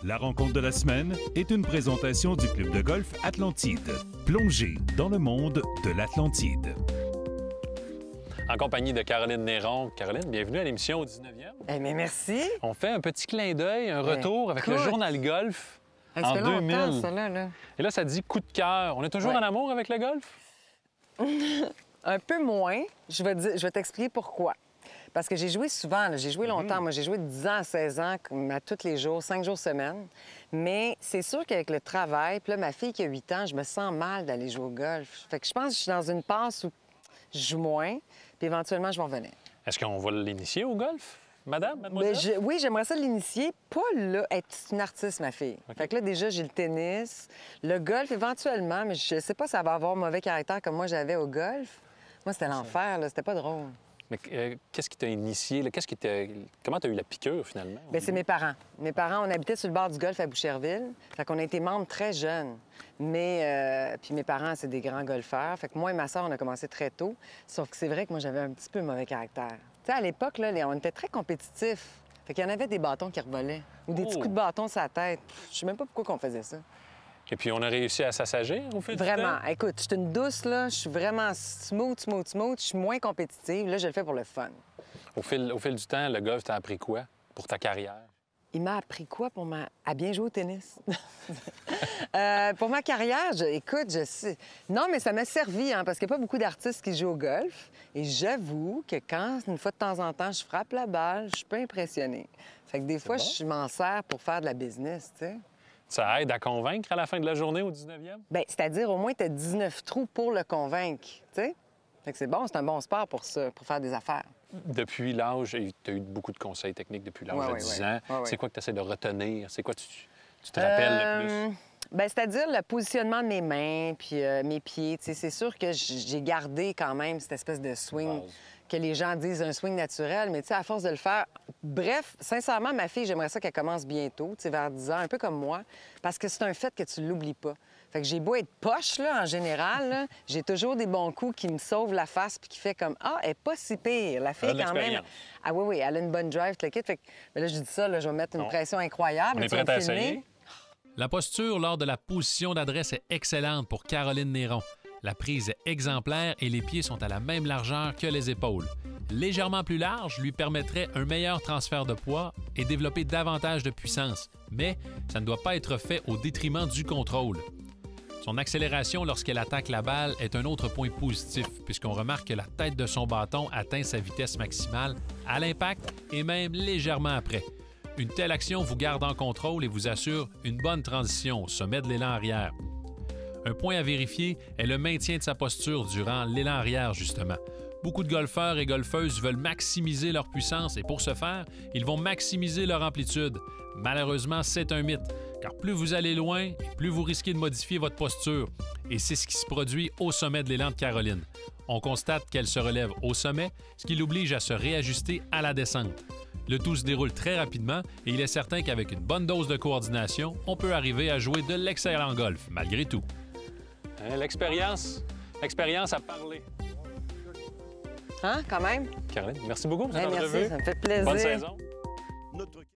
La rencontre de la semaine est une présentation du Club de golf Atlantide. Plongez dans le monde de l'Atlantide. En compagnie de Caroline Néron. Caroline, bienvenue à l'émission au 19e. Eh bien, merci. On fait un petit clin d'œil, un retour avec le journal golf Ça en fait 2000. longtemps, ça, là. Et là, ça dit coup de cœur. On est toujours en amour avec le golf? Un peu moins. Je vais t'expliquer pourquoi. Parce que j'ai joué souvent, là. J'ai joué longtemps. Moi, j'ai joué de 10 ans à 16 ans, comme à tous les jours, 5 jours semaine. Mais c'est sûr qu'avec le travail, puis là, ma fille qui a 8 ans, je me sens mal d'aller jouer au golf. Fait que je pense que je suis dans une passe où je joue moins, puis éventuellement, je vais revenir. Est-ce qu'on va l'initier au golf, madame, mademoiselle? Oui, j'aimerais ça l'initier. Pas là, être une artiste, ma fille. OK. Fait que là, déjà, j'ai le tennis, le golf éventuellement, mais je sais pas si ça va avoir mauvais caractère comme moi j'avais au golf. Moi, c'était l'enfer, là. C'était pas drôle. Mais qu'est-ce qui t'a initié? Là? Comment t'as eu la piqûre, finalement? Bien, c'est mes parents. Mes parents, on habitait sur le bord du golf à Boucherville. Fait qu'on a été membres très jeunes. Mais, puis mes parents, c'est des grands golfeurs. Fait que moi et ma sœur, on a commencé très tôt. Sauf que c'est vrai que moi, j'avais un petit peu mauvais caractère. Tu sais, à l'époque, là, on était très compétitifs. Fait qu'il y en avait des bâtons qui revolaient. Ou des petits coups de bâton sur la tête. Je sais même pas pourquoi on faisait ça. Et puis, on a réussi à s'assagir au fil du temps? Vraiment. Écoute, je suis une douce, là. Je suis vraiment smooth. Je suis moins compétitive. Là, je le fais pour le fun. Au fil du temps, le golf t'a appris quoi pour ta carrière? Il m'a appris quoi à bien jouer au tennis? Pour ma carrière, écoute, je sais. Non, mais ça m'a servi, hein, parce qu'il n'y a pas beaucoup d'artistes qui jouent au golf. Et j'avoue que quand, une fois de temps en temps, je frappe la balle, je suis pas impressionnée. Fait que des fois, bon. je m'en sers pour faire de la business, tu sais. Ça aide à convaincre à la fin de la journée au 19e? Bien, c'est-à-dire, au moins, tu as 19 trous pour le convaincre, tu sais. Fait que c'est bon, c'est un bon sport pour ça, pour faire des affaires. Depuis l'âge, tu as eu beaucoup de conseils techniques depuis l'âge de 10 ans. Ouais. C'est quoi que tu essaies de retenir? C'est quoi tu te rappelles le plus? Bien, c'est-à-dire le positionnement de mes mains puis mes pieds. Tu sais, c'est sûr que j'ai gardé quand même cette espèce de swing Base. que les gens disent un swing naturel, mais tu sais, à force de le faire... Bref, sincèrement, ma fille, j'aimerais ça qu'elle commence bientôt, tu sais, vers 10 ans, un peu comme moi, parce que c'est un fait que tu l'oublies pas. Fait que j'ai beau être poche, là, en général, là, j'ai toujours des bons coups qui me sauvent la face puis qui fait comme « Ah, elle est pas si pire, la fille, Elle a de quand même... » l'expérience. Ah oui, elle a une bonne drive, tout le kit. Fait que... Mais là, je dis ça, là, je vais mettre une pression incroyable. On est Tu vas prêt à me filmer? essayer? La posture lors de la position d'adresse est excellente pour Caroline Néron. La prise est exemplaire et les pieds sont à la même largeur que les épaules. Légèrement plus large lui permettrait un meilleur transfert de poids et développer davantage de puissance, mais ça ne doit pas être fait au détriment du contrôle. Son accélération lorsqu'elle attaque la balle est un autre point positif, puisqu'on remarque que la tête de son bâton atteint sa vitesse maximale à l'impact et même légèrement après. Une telle action vous garde en contrôle et vous assure une bonne transition au sommet de l'élan arrière. Un point à vérifier est le maintien de sa posture durant l'élan arrière, justement. Beaucoup de golfeurs et golfeuses veulent maximiser leur puissance et pour ce faire, ils vont maximiser leur amplitude. Malheureusement, c'est un mythe, car plus vous allez loin, et plus vous risquez de modifier votre posture. Et c'est ce qui se produit au sommet de l'élan de Caroline. On constate qu'elle se relève au sommet, ce qui l'oblige à se réajuster à la descente. Le tout se déroule très rapidement et il est certain qu'avec une bonne dose de coordination, on peut arriver à jouer de l'excellent golf, malgré tout. Hein, l'expérience à parler. Hein, quand même? Caroline, merci beaucoup pour cette Hey, merci, entrevue. ça me fait plaisir. Bonne saison.